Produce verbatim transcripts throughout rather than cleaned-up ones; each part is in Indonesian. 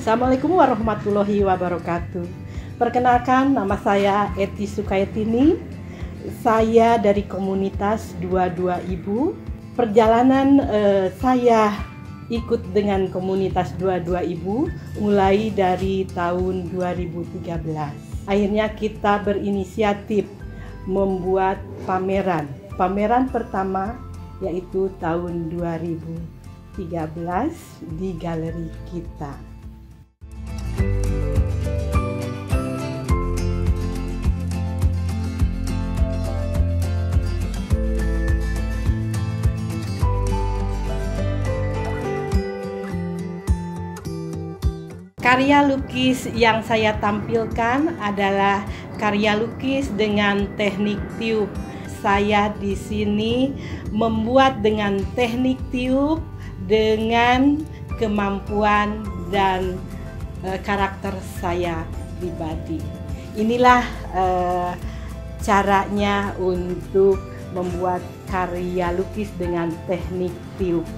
Assalamualaikum warahmatullahi wabarakatuh. Perkenalkan, nama saya Eti Sukayatini. Saya dari komunitas dua puluh dua Ibu. Perjalanan eh, saya ikut dengan komunitas dua puluh dua Ibu mulai dari tahun dua ribu tiga belas. Akhirnya kita berinisiatif membuat pameran. Pameran pertama yaitu tahun dua ribu tiga belas di galeri kita. Karya lukis yang saya tampilkan adalah karya lukis dengan teknik tiup. Saya di sini membuat dengan teknik tiup dengan kemampuan dan e, karakter saya pribadi. Inilah e, caranya untuk membuat karya lukis dengan teknik tiup.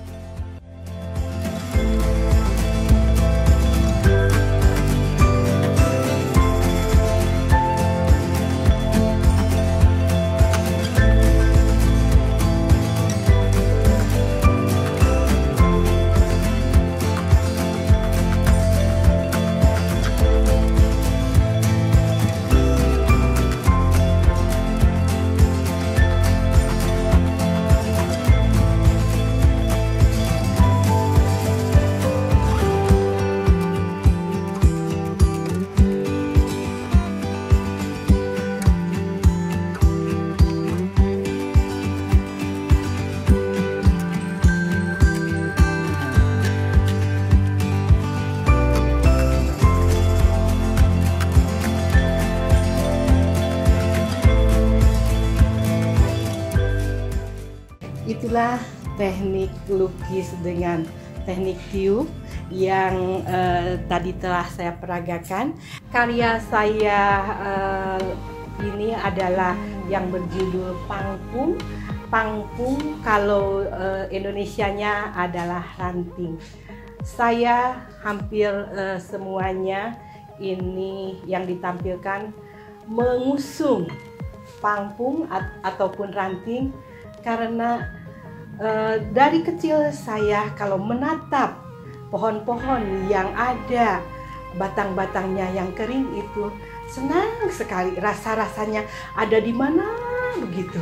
Itulah teknik lukis dengan teknik tiup yang eh, tadi telah saya peragakan. Karya saya eh, ini adalah yang berjudul Pangpung. Pangpung kalau eh, Indonesianya adalah ranting. Saya hampir eh, semuanya ini yang ditampilkan mengusung pangpung at ataupun ranting, karena Uh, dari kecil saya kalau menatap pohon-pohon yang ada batang-batangnya yang kering itu senang sekali, rasa-rasanya ada di mana begitu.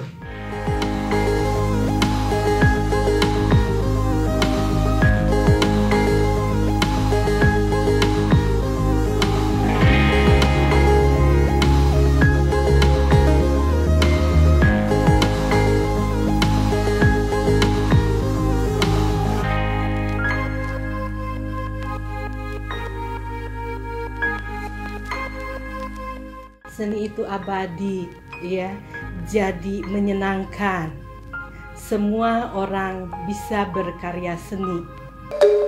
Seni itu abadi, ya, jadi menyenangkan. Semua orang bisa berkarya seni.